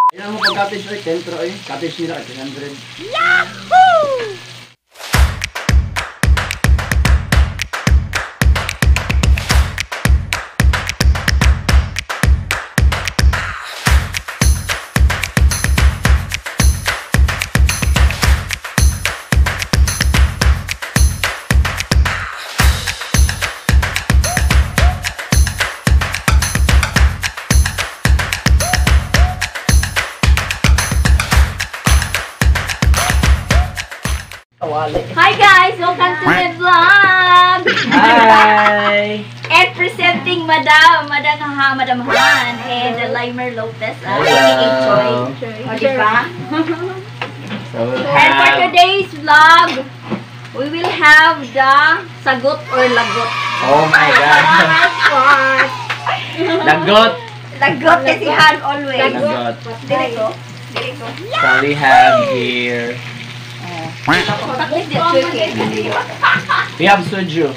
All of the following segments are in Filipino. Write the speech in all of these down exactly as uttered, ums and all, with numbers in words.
Yan mo pag-cottage oy, ten pro oy. Cottage nila at one hundred. Yahoo! Hi guys! Welcome to my vlog! Hi! And presenting Madam, Madam Ha, Madam Han, and the Limer Lopez, uh, Hello. A K A Choi. O, diba? So we'll And for have... today's vlog, we will have the sagot or lagot. Oh my God! Lagot! Lagot kasi Han always. Lagot. Dili ko. Dili ko. So we have here... Taklis di Choi kay. We have soju.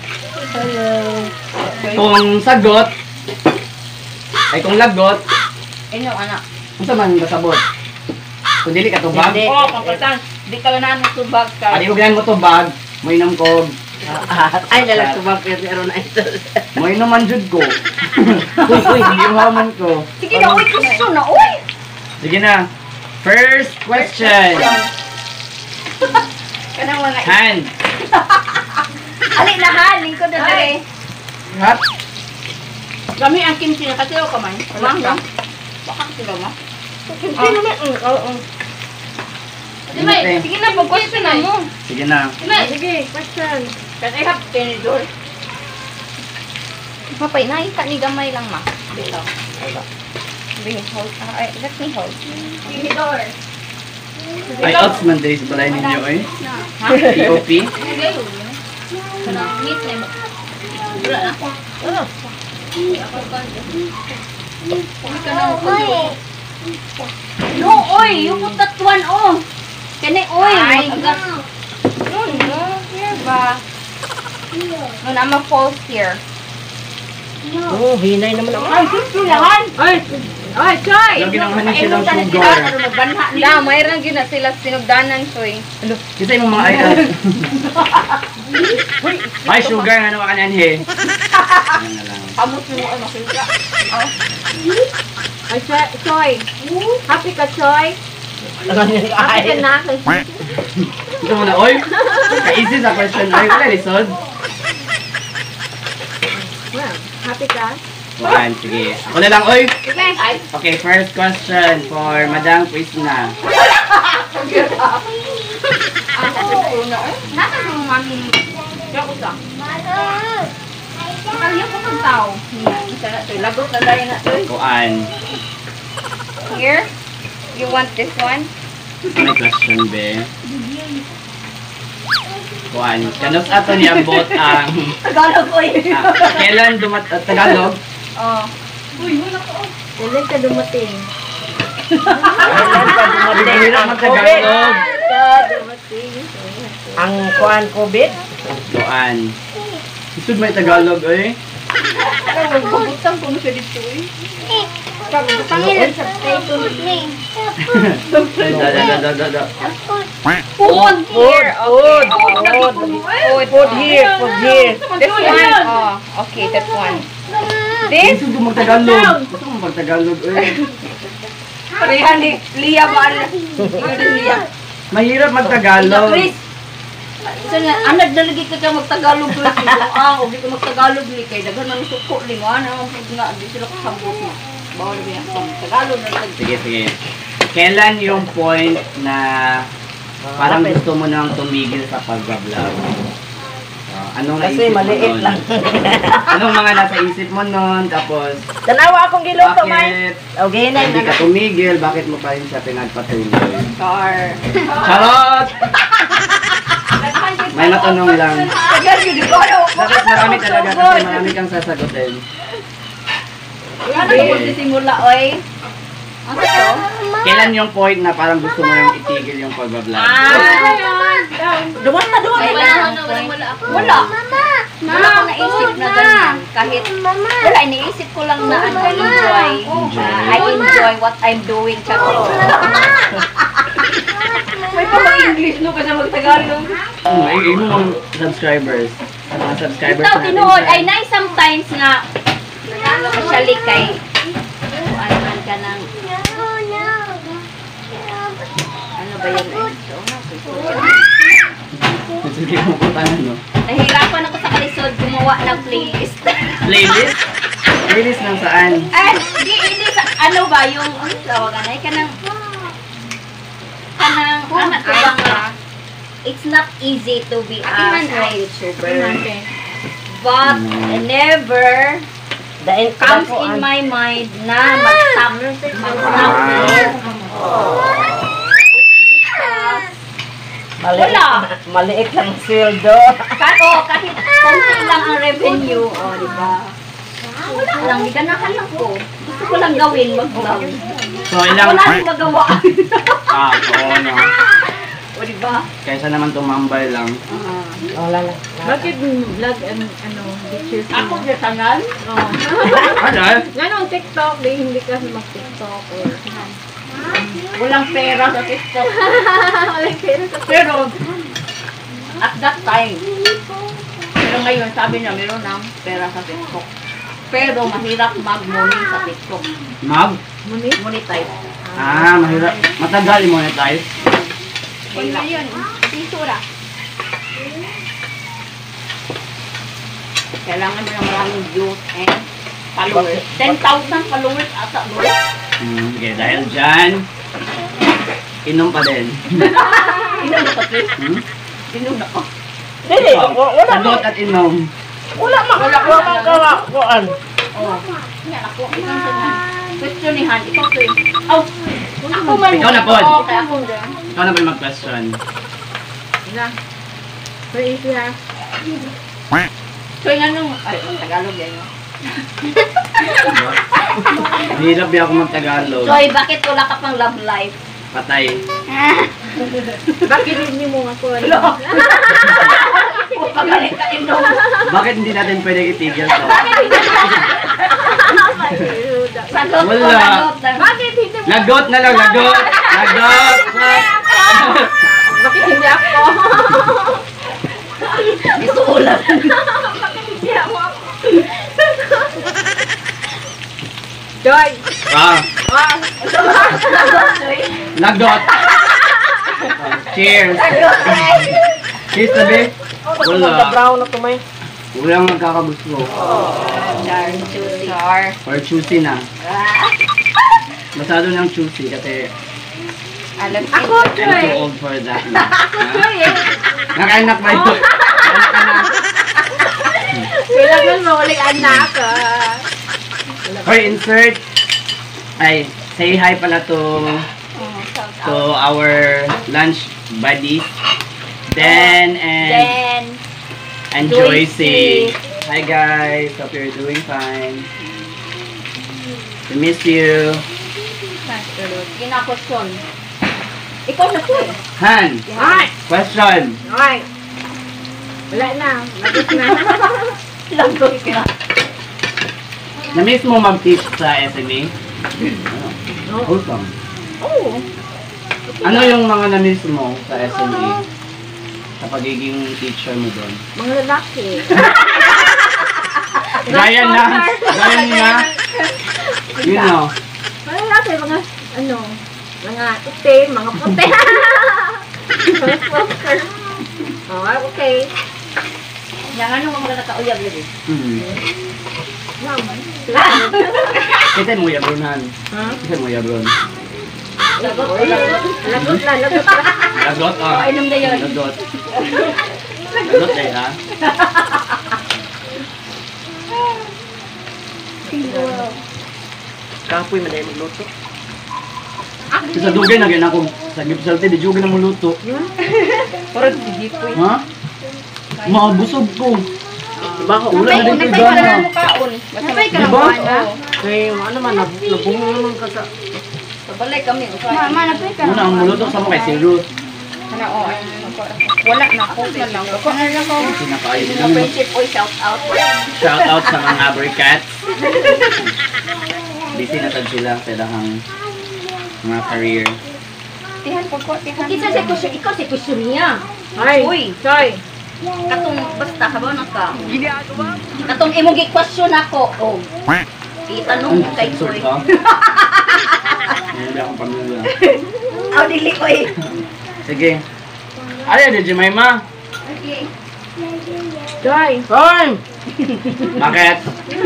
Kung sagot, ay kung lagot, Inyo, anak. kung saan man kasabot? Kung dili ka tubag, Oo, pampatan. Di ka na nang tubag ka. adi mo ganan mo tubag, mo inom ko. Ay, dalag tubag pero na ito. Mo inom man jud ko. Uy, uy, hindi mo man ko. Sige na, uy, gusto na, uy! Sige na. First question. Kanang mga Hand. Ali na Han, lingkod na dali. Hat. Kami ang kimchi na kasi ako man. Mangga. Baka sila ma. Kimchi naman. Oo. Limite. Sige na, mag-question na mo. Sige na. Sige, question. Kasi I have tinidor. Papay, nakita ni gamay lang ma. Dito. Bring it hold. Ah, ay, let me hold. Tinidor. Ay, outs man diri sa balay ninyo eh. P O P. Meet na mo. Wala na. Ano? No, oy, you put that one on. Kani, oy. Ay. Agat. No, no, here ba? No, nama false here. Oh, hinay naman ako. Ay, gusto lahan. Ay, ay, Choy! Ano ginanghanan siya ng Ayun, tanan sugar? sila, ano, magbanha nila. Na, mayroon gina sila sinugdanan, Choy. Kita yung mga idol. Ay, sugar nga naman kanan he. Ano na lang. Kamot mo ang makita. Ay, Choy! Happy ka, Choy? Happy ka na. Ito mo na, oy. Ka-easy sa question. Ay, wala lisod. Happy ka? Bukan, sige. Ako na lang, oy. Ay, Okay, first question for Madam Quizna. nasa mo mami. Diyan ko sa. Kaya ko pang tao. Isa na ito. Lagot na dahil na ito. Kuan. Here. You want this one? May question, be. Kuan. Kanus ato ni ambot ang... Tagalog ko yun. ah, kailan dumat... Uh, Tagalog? Oh. Uy, wala ko. Kailan ka dumating? Hindi mo hirap mag-Tagalog. Ang kuan COVID? Kuan. Isud may Tagalog, eh. Magbubutang ko na siya dito eh. Pangilan sa title ni. Da, da, da, da, da, da. Food here. Food, Okay. food, Food. Food here, food here. This one. Oh, okay, that one. This? Isud mo mag-Tagalog. Gusto mo mag-Tagalog, eh. Parehan ni Lia ba? Lia. Mahirap mag-Tagalog. Chris. So nga, anad na lagi ka ka mag-Tagalog Chris. Ah, huwag ka mag-Tagalog ni kay daghan man suko ni mo ano nga di sila kasabot mo. Bawal biya Tagalog na lang. Sige, sige. Kailan yung point na parang gusto mo nang tumigil sa pag-vlog? Uh, anong Kasi naisip mo maliit nun? lang. Anong mga nasa isip mo nun? Tapos, Tanawa akong giluto, May. bakit Okay na, hindi ka tumigil? Bakit mo pa rin siya pinagpatuloy? Car. Charot! May matanong lang. Tagal yun ko. Bakit marami talaga kasi marami kang sasagutin? Ano ko simula oy? Ano to? Kailan yung point na parang gusto mo yung itigil yung pag-vlog? Ah. Dumas na, dumas Ay, na. wala, wala, wala, wala. Wala. Wala ko naisip na ganyan. Kahit, wala, iniisip ko lang na ano, enjoy. Uh, I enjoy what I'm doing. Charot. May pa English no kasi magtagalog. Hmm, ay, ay mo mga subscribers. Mga subscribers Ito, natin. tinuod, ay nice sometimes nga, especially kay, ano man ka ng, ano ba yun eh? So, ano, Sige mo kung paano, no? nahirapan ako sa kalisod gumawa ng playlist. Playlist? Playlist ng saan? Ay, di, hindi sa, ano ba, yung, ano tawagan ay, kanang, kanang, ano ko ba nga, it's not easy to be a small YouTuber. But, never comes in my mind na mag-stop, mag-stop. Maliit, Wala. maliit lang sweldo. Kako, kahit konti lang ang revenue, o, di ba? Wala lang, ganahan lang ko. Gusto ko lang gawin, mag-vlog. So, ilang... Wala akong magawa. Ah, oo, no. O, di ba? Kaysa naman tumambay lang. Ah. Wala lang. Bakit vlog and ano, pictures Ako sa tanan? Oh. Ano? Nga nung TikTok, di hindi ka mag-TikTok or Walang pera sa TikTok. wala pero sa Pero, at that time, pero ngayon, sabi niya, meron ng pera sa TikTok. Pero mahirap mag-money sa TikTok. Mag? money. Monetize. Ah, mahirap. Matagal i-monetize. Mahirap. Yun, sisura. Kailangan mo ng maraming views and followers. ten thousand followers ata mo. Hmm, okay, dahil dyan, inom pa din. Inom na pati. Hmm? Inom na pa. Dili, wa- wala ma. Sagot at inom. Wala ma. Wala ma kawa. Kuan. Oh. Yan ako. Inom sa nga. Questionihan. Ikaw ko eh. Oh. Ako man. Ikaw na po. Oo, kaya ako dyan. Ikaw na ba yung mag-question? Na. So easy ha. So yung anong, ay, Tagalog yan yun. Hirap di ako mag-Tagalog. Joy, bakit wala ka pang love life? Patay. Bakit hindi mo ako ano? Pagalit ka inom. Bakit hindi natin pwede itigil to? Sagot ko, Wala. sagot. Bakit hindi mo? Lagot na lang, lagot! Lagot! Bakit hindi ako? Gusto ulan. Hindi ako. Joy! Ah, Ah! lagot! Cheers! Cheers tabi! Wala. Brown na tumay. Walang magkakagusto. Char, juicy. Char. Or choosy na. Masyado ng choosy kasi Alam Ako, I'm too Joy! old for that na. Joy eh! Nakainak ba ito? Nakainak ka na. Kailangan mo ulit anak ah. Or insert. Ay, say hi pala to to our lunch buddies. Dan and Then, and Joycey. Joycey. Hi guys, hope you're doing fine. We miss you. kina-question. Ikaw na po eh. Han, Ay! question. Ay! Wala na. Lagot na. Lagot ka. Na-miss mo mag-teach sa S M A? No. Wholesome. Oo. Ano yung mga na-miss mo sa S M A? Sa pagiging teacher mo doon? Mga lalaki. Gaya na, gaya na. You know. Mga lalaki, mga ano, mga itim, mga puti. Mga smoker. Oh, okay. Yang ano mga nakauyab yun eh. Hmm. Naman. Kita mo yabronan. Ha? Kita mo yabron. Lagot ko, Uy, lagot. lagot na, lagot na. Lagot ah. Oh, inom na yun. Lagot. Lagot eh ha. Kapoy man dahil magluto. Sa dugay na ganyan ako. Sa gipsalte, di dugay na mo luto. Parang hindi po eh. Ha? Mabusog ko. Diba ko? Wala na dito Napay ka gana. lang mukhaon. Napay ka lang Diba? mukhaon. Kaya ano man, nab- nabungo naman ka sa... Sa balay kami. Mama, napay ka Muna ang muluto sa mo kay si Ruth. Ano, oh, ayun. Wala na ako. Wala lang ako. Pinakaayos Mga lang. friendship, oy, shout out. Shout out sa mga Abercats. Busy na tad sila sa ilang mga career. Tihan ko ko. Tihan. Kinsa si kusyo, ikaw si kusyo niya. Ay, Uy. Choy. Katong basta ka ba na ka? Katong imong gi-question ako. Oh. Itanong mo kay Sort Choy. ka? Hindi akong pamilya. Aw dili ko eh. Sige. Ano yan, Jemima? Okay. Choy. Hoy! Bakit?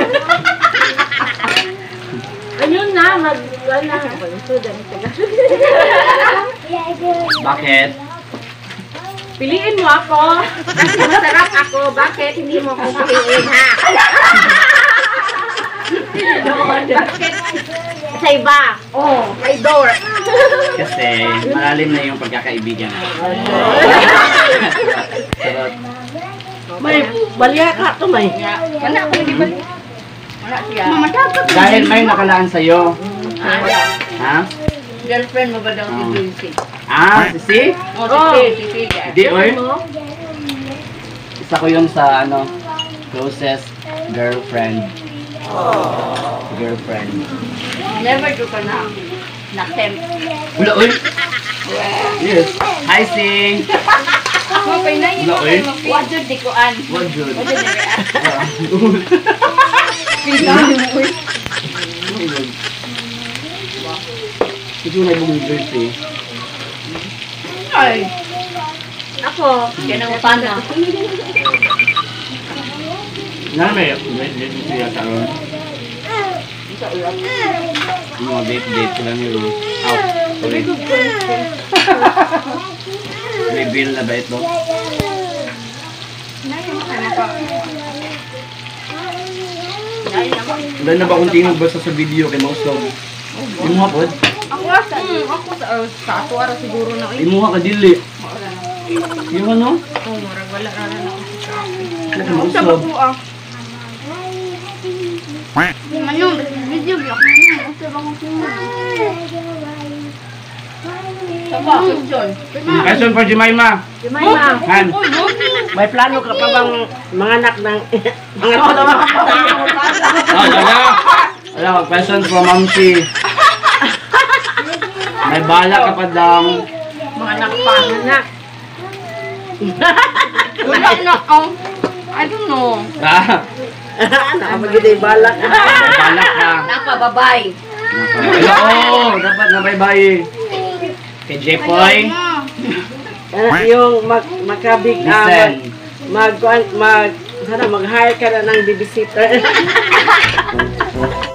Ayun na, mag... Wala. Ito, dami taga. Bakit? Piliin mo ako. Kasi masarap ako. Bakit hindi mo ako piliin, ha? Bakit? Sa iba. Oh, may door. Kasi malalim na yung pagkakaibigan. Sarot. May balya ka to, may. Wala ko di ba? Wala siya. Mamatagap. Dahil may nakalaan sa'yo. Ha? Girlfriend mo ba daw si Oh. Dulce? Ah, sisi? Oh, si Oh. Phil, si Phil. guys. Di, oy. Mo? Isa ko yun sa, ano, closest girlfriend. Girlfriend. Never do ka na. Na-tempt. Wala, oy. Yes. Hi, Sing. Ako kay na Wala, oy. Wajud di ko an. What good? Wajud di ko an. Ah. Pila mo mo. Ito na yung birthday. Ay. Ako. Yan ang utana. Nga may, may, may, siya sa ron. Sa ulat. Yung mga date-date sila ni Ruth. Out. Sorry. May bill na ba ito? Wala na ba kung tingog basta sa video kay Mausog? Yung mga pod? Ako sa ako sa uh, sa ato ara siguro na eh. Yung mga kadili. Yung ano? Oh, murag wala ra na ako. Kay Sa Mausog. bago ah. Manong video vlog na. Sa bago ko. Sapa, question. Question for Jemima. Jemima. Han. May plano ka pa bang mga anak ng... mga Oh, wala. Wala, question from Mamsi. May bala ka pa daw. Mga nakpa. anak? Wala na oh. I don't know. Ah, Nakapagiging balak. may bala ka. Napa, babay. Oo, dapat nabay-bay. Kay Jepoy. Anak, yung mag, makabig, ah, Listen. mag, mag, mag, sana mag-hire ka na ng babysitter.